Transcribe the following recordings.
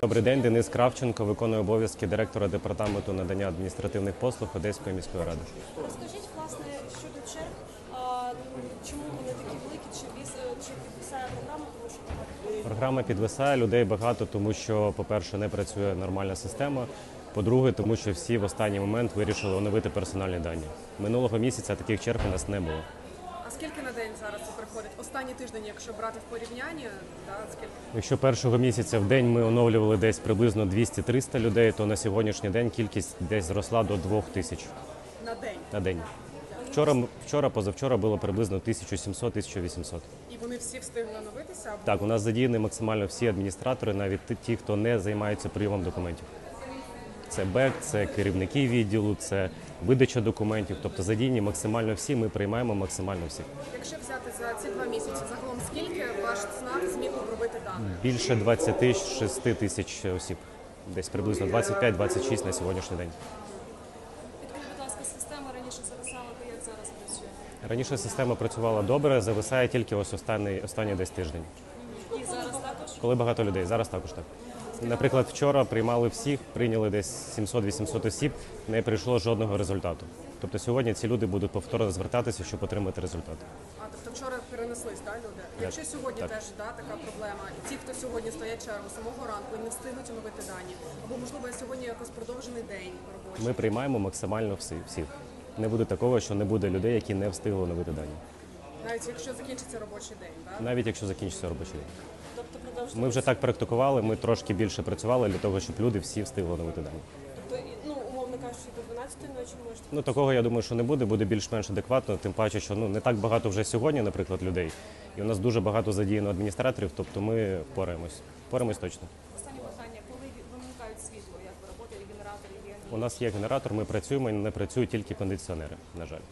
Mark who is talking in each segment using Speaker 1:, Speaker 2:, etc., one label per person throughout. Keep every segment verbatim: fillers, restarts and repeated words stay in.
Speaker 1: Добрий день, Денис Кравченко, виконує обов'язки директора департаменту надання адміністративних послуг Одеської міської ради.
Speaker 2: Розкажіть, власне, щодо черг, а, чому вони такі великі, чи, віз, чи підвисає програма, тому що
Speaker 1: Програма підвисає, людей багато, тому що, по-перше, не працює нормальна система, по-друге, тому що всі в останній момент вирішили оновити персональні дані. Минулого місяця таких черг у нас не було.
Speaker 2: А скільки на день зараз це приходить? Останній тиждень, якщо брати в порівнянні, да, скільки?
Speaker 1: Якщо першого місяця в день ми оновлювали десь приблизно двісті-триста людей, то на сьогоднішній день кількість десь зросла до двох тисяч
Speaker 2: На день.
Speaker 1: на день. Вчора, вчора, позавчора було приблизно тисяча сімсот - тисяча вісімсот.
Speaker 2: І вони всі встигли оновитися? Або...
Speaker 1: Так, у нас задіяні максимально всі адміністратори, навіть ті, хто не займається прийомом документів. Це БЕК, це керівники відділу, це видача документів. Тобто задіяні максимально всі, ми приймаємо максимально всіх.
Speaker 2: Якщо взяти за ці два місяці, загалом скільки ваш ЦНАП зміг обробити даних?
Speaker 1: Більше двадцяти шести тисяч осіб. Десь приблизно двадцять п'ять - двадцять шість на сьогоднішній день.
Speaker 2: Підкажіть, будь ласка, система раніше зависала, то як зараз працює?
Speaker 1: Раніше система працювала добре, зависає тільки ось останній, останній десь тиждень.
Speaker 2: І зараз також?
Speaker 1: Коли багато людей, зараз також так. Наприклад, вчора приймали всіх, прийняли десь сімсот-вісімсот осіб, не прийшло жодного результату. Тобто сьогодні ці люди будуть повторно звертатися, щоб отримати результат.
Speaker 2: А, тобто вчора перенеслись, да, люди? Якщо сьогодні
Speaker 1: так.
Speaker 2: теж да, така проблема, і ті, хто сьогодні стоять чергу з самого ранку і не встигнуть оновити дані, або, можливо, сьогодні якось продовжений день робочий.
Speaker 1: Ми приймаємо максимально всі, всіх. Не буде такого, що не буде людей, які не встигли оновити дані.
Speaker 2: Навіть якщо закінчиться робочий день, да?
Speaker 1: Навіть якщо закінчиться робочий день.
Speaker 2: Тобто продовжити.
Speaker 1: Ми вже так практикували, ми трошки більше працювали для того, щоб люди всі встигли оновити дані.
Speaker 2: Тобто, ну, умовно кажучи, до дванадцятої ночі можете.
Speaker 1: Ну, такого, я думаю, що не буде, буде більш-менш адекватно, тим паче, що ну, не так багато вже сьогодні, наприклад, людей. І у нас дуже багато задіяно адміністраторів, тобто ми впораємось. Впораємось точно.
Speaker 2: Останнє питання, коли вимикають світло, як ви працюєте, генератори є?
Speaker 1: У нас є генератор, ми працюємо, не працюють тільки кондиціонери, на жаль.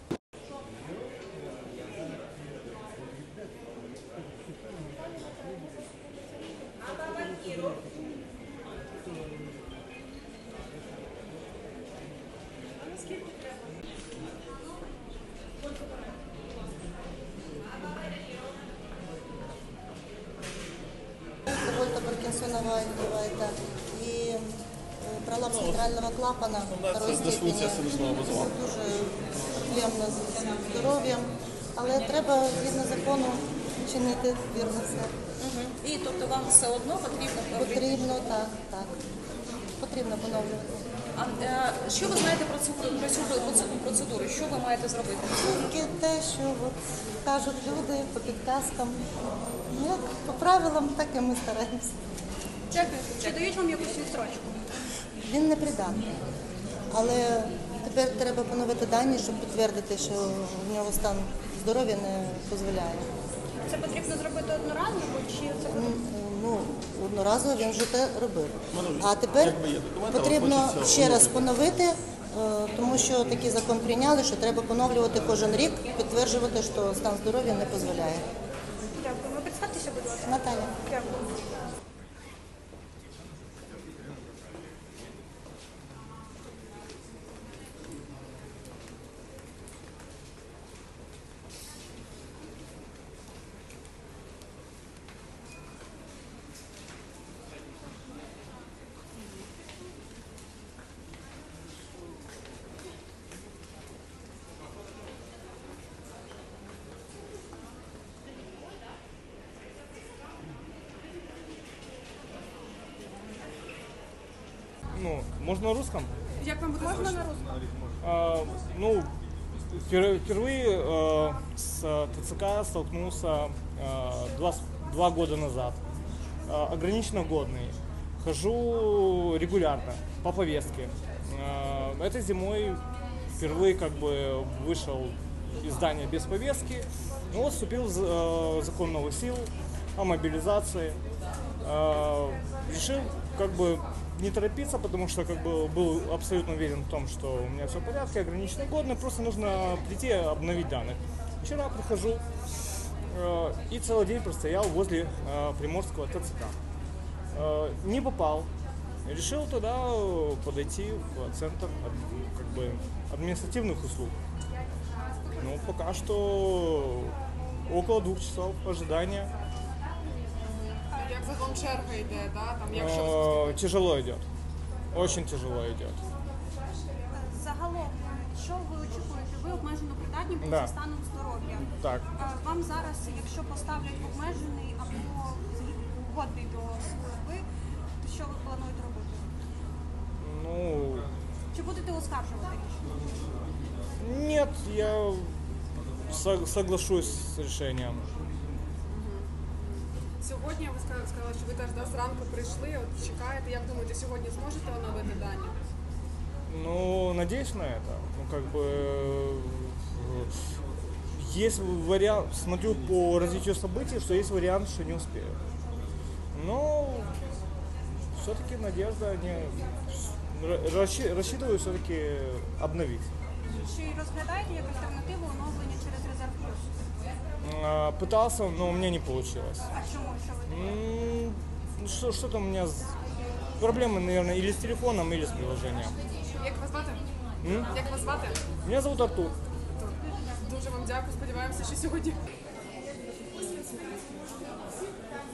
Speaker 3: Довольно Паркинсонова это и пролапс центрального клапана второй степені. Дуже проблемно з здоров'ям, але треба згідно закону чинити вірно все.
Speaker 4: І тобто вам все одно потрібно
Speaker 3: Потрібно, так, так. Потрібно поновлювати.
Speaker 4: А е, що ви знаєте про цю про цю процедуру? Що ви маєте зробити?
Speaker 3: Тільки те, що от, кажуть люди по підказкам. Ну, як по правилам, так і ми стараємося.
Speaker 4: Дякую. Чи дають вам якусь відстрочку?
Speaker 3: Він не придатний. Але тепер треба поновити дані, щоб підтвердити, що в нього стан здоров'я не дозволяє.
Speaker 4: Це потрібно зробити одноразово чи це
Speaker 3: Ну, одноразово він вже те робив. А тепер потрібно ще раз поновити, е, тому що такий закон прийняли, що треба поновлювати кожен рік, підтверджувати, що стан здоров'я не дозволяє.
Speaker 4: дякую? Ви представтеся, будь ласка.
Speaker 3: Наталя.
Speaker 4: Дякую.
Speaker 5: Ну, можно на русском?
Speaker 2: Як вам буде
Speaker 4: Можна
Speaker 2: зручно?
Speaker 4: на русском?
Speaker 5: А, ну, впер- впервые э, с ТЦК столкнулся э, два, с- два года назад. Э, ограниченно годный. Хожу регулярно по повестке. Э, этой зимой впервые как бы вышел из здания без повестки. Ну вот вступил в з- э, закон новых сил о мобилизации. Э, решил как бы не торопиться, потому что как бы был абсолютно уверен в том, что у меня все в порядке, ограниченно годно, просто нужно прийти обновить данных. Вчера прихожу э, и целый день простоял возле э, Приморского ТЦК. Э, не попал. Решил туда подойти в центр ад- как бы административных услуг. Ну, пока что около двух часов ожидания.
Speaker 2: Як
Speaker 6: загалом черга йде, да? Там, якщо
Speaker 5: Э, Тяжело идет. Очень тяжело идет.
Speaker 2: Загалом, що ви очікуєте? Ви обмежено придатні були
Speaker 5: Да.
Speaker 2: за станом здоров'я.
Speaker 5: Так.
Speaker 2: Е, Вам зараз, якщо поставлять обмежений або годний до служби, що ви плануєте робити?
Speaker 5: Ну,
Speaker 2: Чи будете оскаржувати рішення?
Speaker 5: нет, я со- соглашусь с решением.
Speaker 6: сьогодні ви сказали, сказали, що ви теж да, зранку прийшли, от чекаєте, як думаєте, сьогодні зможете оновити дані?
Speaker 5: Ну, надеюсь на это. Ну, как бы э, есть вариант, смотрю по развитию событий, что есть вариант, что не успею. Но все-таки надежда, они расщи- рассчитываю все-таки обновить.
Speaker 2: Чи розглядаєте як альтернативу оновлення через резерв плюс?
Speaker 5: А, Пытался, но у меня не получилось.
Speaker 2: А чому? Що ви
Speaker 5: М, ну, Что, что-то у меня с- проблемы, наверное, или с телефоном, или с приложением.
Speaker 6: Як вас звати?
Speaker 5: М?
Speaker 6: Як вас звати?
Speaker 5: Меня зовут Артур.
Speaker 6: Дуже вам дякую, сподіваємося, що сьогодні